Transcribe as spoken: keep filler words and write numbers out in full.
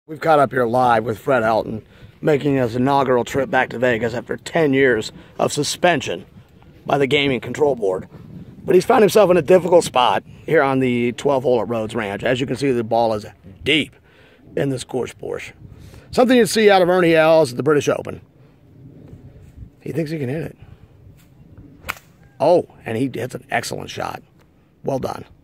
We've caught up here live with Fred Elton, making his inaugural trip back to Vegas after ten years of suspension by the Gaming Control Board. But he's found himself in a difficult spot here on the twelve hole at Rhodes Ranch. As you can see, the ball is deep in this course Porsche. Something you'd see out of Ernie Els at the British Open. He thinks he can hit it. Oh, and he hits an excellent shot. Well done.